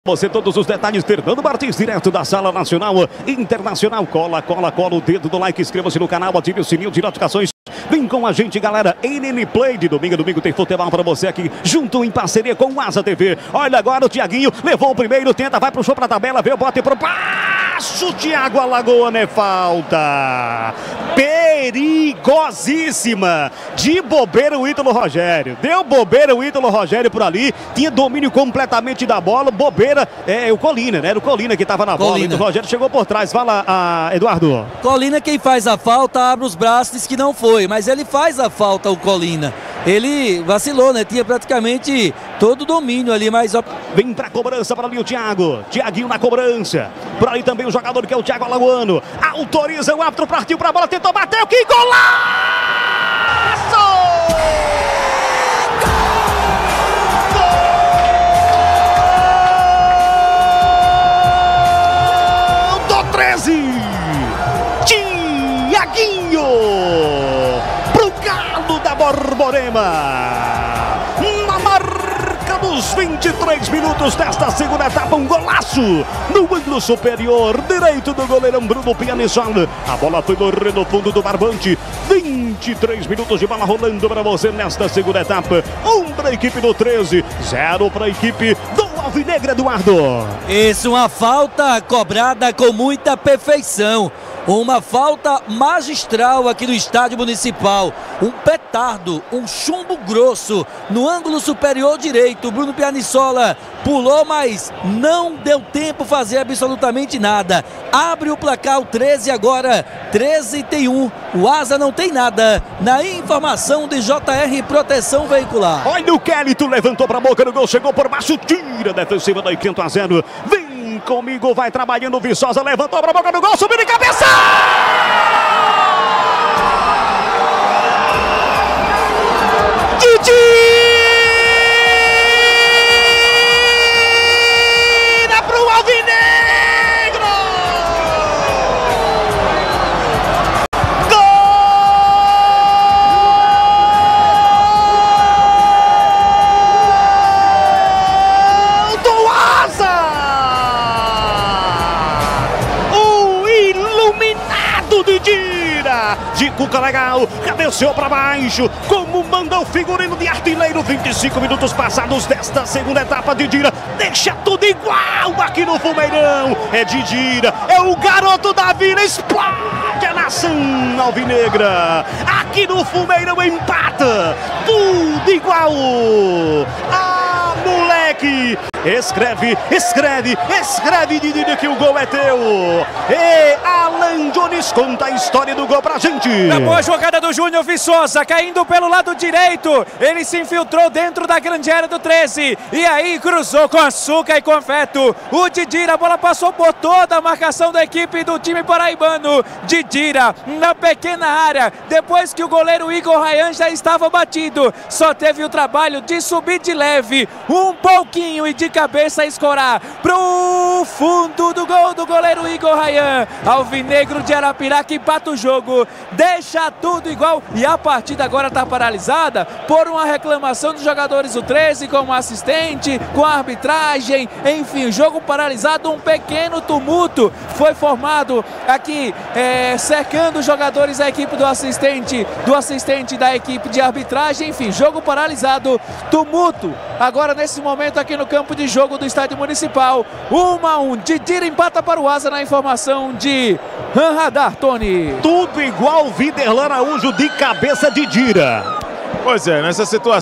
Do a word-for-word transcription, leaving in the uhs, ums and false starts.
Você todos os detalhes, Fernando Martins, direto da Sala Nacional Internacional. Cola, cola, cola o dedo do like, inscreva-se no canal, ative o sininho de notificações. Vem com a gente, galera. N N Play de domingo a domingo tem futebol para você aqui, junto em parceria com o Asa T V. Olha agora o Thiaguinho, levou o primeiro, tenta, vai pro show pra tabela, veio, bota e pro baixo. Thiago Alagoano, é falta. Perigosíssima. De bobeira o Ítalo Rogério. Deu bobeira o Ítalo Rogério por ali. Tinha domínio completamente da bola. Bobeira é o Colina, né? Era o Colina que estava na bola. O Ítalo Rogério chegou por trás. Fala, a Eduardo. Colina, quem faz a falta, abre os braços, diz que não foi. Mas ele faz a falta, o Colina. Ele vacilou, né? Tinha praticamente todo o domínio ali, mas... Vem pra cobrança para ali o Thiago. Thiaguinho na cobrança. Por aí também o jogador que é o Thiago Alagoano. Autoriza o árbitro, partiu pra bola, tentou, bateu, que golaço! Gol do treze! Thiaguinho! Pro Galo da Borborema! Nos vinte e três minutos desta segunda etapa, um golaço no ângulo superior direito do goleirão Bruno Pianissol. A bola foi morrer no fundo do barbante. vinte e três minutos de bola rolando para você nesta segunda etapa. Um para a equipe do treze, zero para a equipe do Alvinegro, Eduardo. Isso, uma falta cobrada com muita perfeição. Uma falta magistral aqui no estádio municipal. Um petardo, um chumbo grosso no ângulo superior direito. O Bruno Pianissola pulou, mas não deu tempo fazer absolutamente nada. Abre o placar o treze agora. treze tem um. O Asa não tem nada. Na informação de J R Proteção Veicular. Olha o Kélito, levantou para a boca do gol, chegou por baixo, tira defensiva da quinto a zero. Vem comigo, vai trabalhando o Viçosa, levantou para a boca do gol, subiu de cabeça! Didira pro Alvinegro! Gol do Asa! Didira, de Cuca legal, cabeceou para baixo, como manda o figurino de artilheiro. Vinte e cinco minutos passados desta segunda etapa. Didira deixa tudo igual aqui no Fumeirão. É Didira, é o garoto da vila, explode a nação alvinegra. Aqui no Fumeirão empata, tudo igual. Ah, moleque! Escreve, escreve, escreve, Didira, que o gol é teu. E Alan Jones conta a história do gol pra gente. Na boa jogada do Júnior Viçosa, caindo pelo lado direito. Ele se infiltrou dentro da grande área do treze. E aí cruzou com açúcar e confeto. O Didira, a bola passou por toda a marcação da equipe do time paraibano. Didira na pequena área. Depois que o goleiro Igor Rayan já estava batido. Só teve o trabalho de subir de leve um pouquinho e de cabeça escorar pro fundo do gol do goleiro Igor Rayan. Alvinegro de Arapiraca empata o jogo, deixa tudo igual e a partida agora está paralisada por uma reclamação dos jogadores do treze com o assistente, com a arbitragem, enfim, jogo paralisado, um pequeno tumulto foi formado aqui, é, cercando os jogadores da equipe do assistente, do assistente da equipe de arbitragem, enfim, jogo paralisado, tumulto agora nesse momento aqui no campo de jogo do estádio municipal. um a um, Didira empata para o Asa na informação de Han Radar, Tony. Tudo igual, Viderlan Araújo de cabeça, Didira. Pois é, nessa situação